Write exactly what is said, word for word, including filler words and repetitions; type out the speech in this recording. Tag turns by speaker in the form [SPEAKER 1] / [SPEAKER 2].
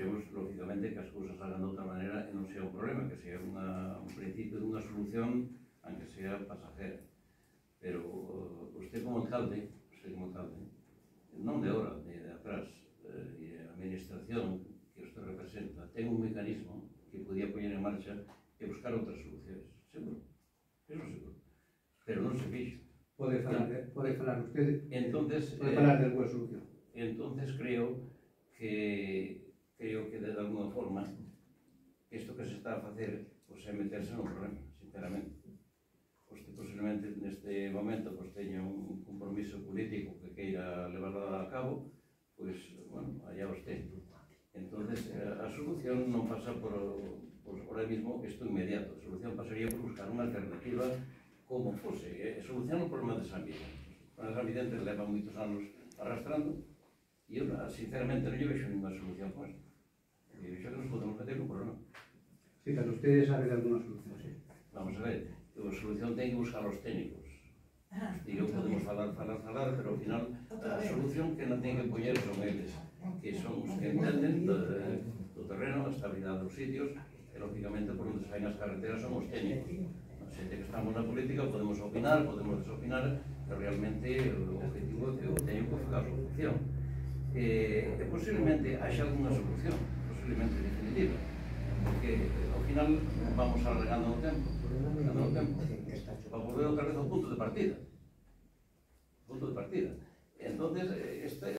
[SPEAKER 1] desexemos, lógicamente, que as cousas hagan de outra maneira e non sea un problema, que sea unha, un principio de unha solución, aunque sea pasajera. Pero usted como alcalde, usted como alcalde, non de ahora, ni de atrás, eh, e a administración que usted representa, ten un mecanismo que podía poñer en marcha e buscar outras solucións. Seguro, eso seguro. Pero non se fixo.
[SPEAKER 2] Pode falar, de, pode falar usted,
[SPEAKER 1] entonces,
[SPEAKER 2] pode
[SPEAKER 1] eh,
[SPEAKER 2] falar de alguna solución.
[SPEAKER 1] Entonces creo que creo que de alguna forma isto que se está a facer pues, é meterse no problema, sinceramente. Pues, posiblemente neste momento pues, teña un compromiso político que queira levarlo a cabo, pois, pues, bueno, allá usted. Entonces, a solución non pasa por, por ahora mismo isto inmediato. A solución pasaría por buscar unha alternativa como fose. E solucionar o problema de San Vicente. O problema de San Vicente leva moitos anos arrastrando e eu, sinceramente, non lle vexo ninguna solución con isto. E vexo que nos podemos meter no problema.
[SPEAKER 2] Sí, pero ustedes saben de alguna solución, sí.
[SPEAKER 1] Vamos a ver, a solución ten que buscar os técnicos. E eu podemos falar, falar, falar, pero ao final a solución que non ten que poñer son eles, que son os que entenden do, do terreno, a estabilidade dos sitios, e lógicamente por onde saen as carreteras son os técnicos. A xente que estamos na política podemos opinar, podemos desopinar, pero realmente o objetivo é que o técnico fica a solución. E, e posiblemente haxa alguna solución, posiblemente definitiva, porque ao final vamos alargando o tempo, alargando o tempo, para volver outra vez ao punto de partida.